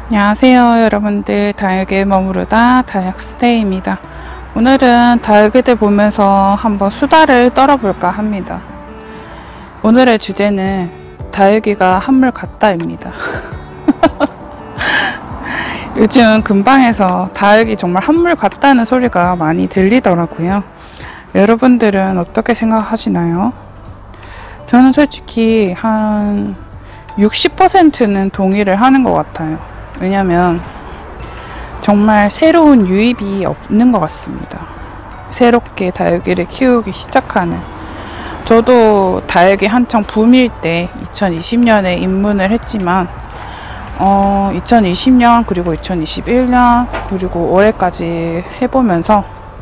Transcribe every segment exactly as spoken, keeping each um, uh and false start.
안녕하세요 여러분들, 다육이에 머무르다 다육스테이입니다. 오늘은 다육이들 보면서 한번 수다를 떨어볼까 합니다. 오늘의 주제는 다육이가 한물 같다입니다. 요즘 근방에서 다육이 정말 한물 같다는 소리가 많이 들리더라고요. 여러분들은 어떻게 생각하시나요? 저는 솔직히 한 육십 퍼센트는 동의를 하는 것 같아요. 왜냐면 정말 새로운 유입이 없는 것 같습니다. 새롭게 다육이를 키우기 시작하는, 저도 다육이 한창 붐일 때 이천이십 년에 입문을 했지만 어, 이천이십 년 그리고 이천이십일 년 그리고 올해까지 해보면서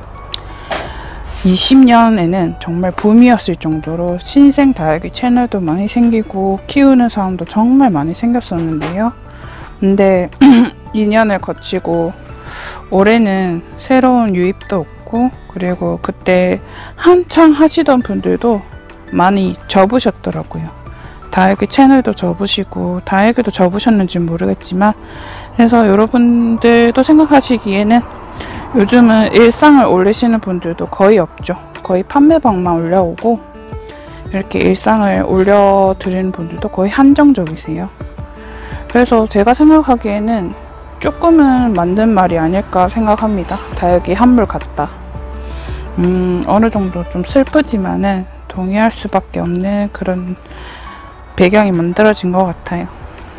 이십 년에는 정말 붐이었을 정도로 신생 다육이 채널도 많이 생기고 키우는 사람도 정말 많이 생겼었는데요. 근데 이 년을 거치고 올해는 새로운 유입도 없고, 그리고 그때 한창 하시던 분들도 많이 접으셨더라고요. 다육이 채널도 접으시고 다육이도 접으셨는지 모르겠지만, 그래서 여러분들도 생각하시기에는 요즘은 일상을 올리시는 분들도 거의 없죠. 거의 판매방만 올려오고 이렇게 일상을 올려드리는 분들도 거의 한정적이세요. 그래서 제가 생각하기에는 조금은 맞는 말이 아닐까 생각합니다. 다육이 한물 같다. 음, 어느 정도 좀 슬프지만은 동의할 수밖에 없는 그런 배경이 만들어진 것 같아요.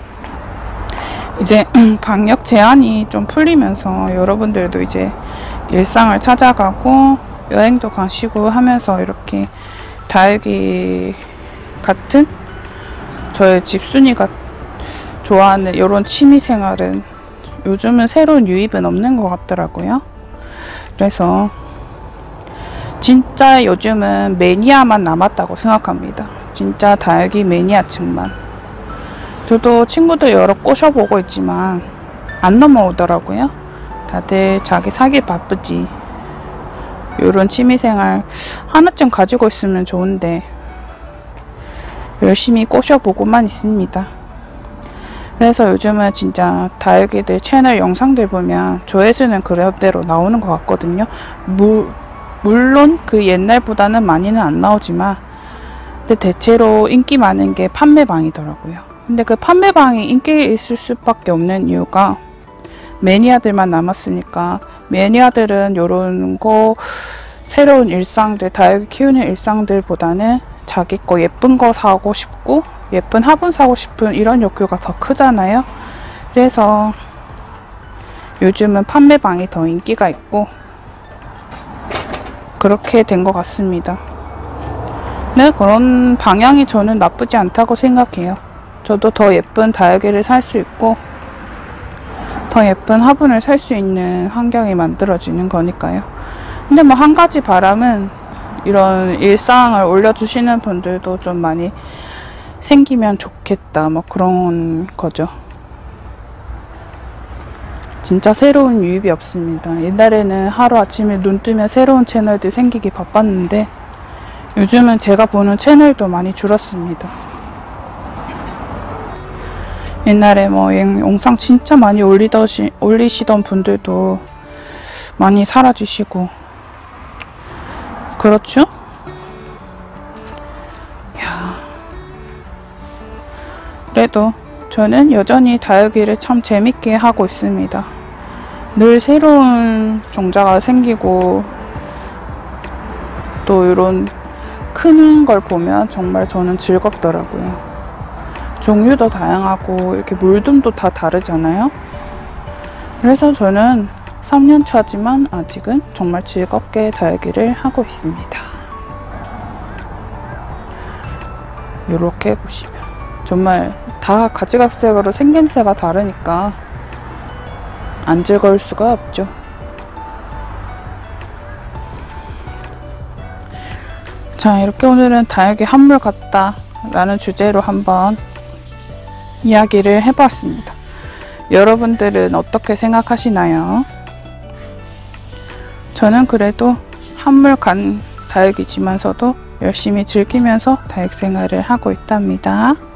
이제 방역 제한이 좀 풀리면서 여러분들도 이제 일상을 찾아가고 여행도 가시고 하면서 이렇게 다육이 같은 저의 집순이가 좋아하는 이런 취미생활은 요즘은 새로운 유입은 없는 것 같더라고요. 그래서 진짜 요즘은 매니아만 남았다고 생각합니다. 진짜 다육이 매니아층만. 저도 친구들 여러 꼬셔보고 있지만 안 넘어오더라고요. 다들 자기 사기 바쁘지. 요런 취미생활 하나쯤 가지고 있으면 좋은데 열심히 꼬셔보고만 있습니다. 그래서 요즘은 진짜 다육이들 채널 영상들 보면 조회수는 그대로 나오는 것 같거든요. 무, 물론 그 옛날보다는 많이는 안 나오지만, 근데 대체로 인기 많은 게 판매방이더라고요. 근데 그 판매방이 인기 있을 수밖에 없는 이유가 매니아들만 남았으니까, 매니아들은 요런 거 새로운 일상들, 다육이 키우는 일상들보다는 자기 거 예쁜 거 사고 싶고 예쁜 화분 사고 싶은 이런 욕구가 더 크잖아요. 그래서 요즘은 판매방이 더 인기가 있고 그렇게 된 것 같습니다. 네, 그런 방향이 저는 나쁘지 않다고 생각해요. 저도 더 예쁜 다육이를 살 수 있고 더 예쁜 화분을 살 수 있는 환경이 만들어지는 거니까요. 근데 뭐 한 가지 바람은 이런 일상을 올려주시는 분들도 좀 많이 생기면 좋겠다, 뭐 그런 거죠. 진짜 새로운 유입이 없습니다. 옛날에는 하루아침에 눈 뜨면 새로운 채널들이 생기기 바빴는데 요즘은 제가 보는 채널도 많이 줄었습니다. 옛날에 뭐 영상 진짜 많이 올리더시, 올리시던 분들도 많이 사라지시고 그렇죠? 그래도 저는 여전히 다육이를 참 재밌게 하고 있습니다. 늘 새로운 종자가 생기고 또 이런 크는 걸 보면 정말 저는 즐겁더라고요. 종류도 다양하고 이렇게 물듬도 다 다르잖아요. 그래서 저는 삼 년 차지만 아직은 정말 즐겁게 다육이를 하고 있습니다. 이렇게 보시면 정말 다 가지각색으로 생김새가 다르니까 안 즐거울 수가 없죠. 자, 이렇게 오늘은 다육이 한물 같다 라는 주제로 한번 이야기를 해봤습니다. 여러분들은 어떻게 생각하시나요? 저는 그래도 한물 간 다육이지만서도 열심히 즐기면서 다육 생활을 하고 있답니다.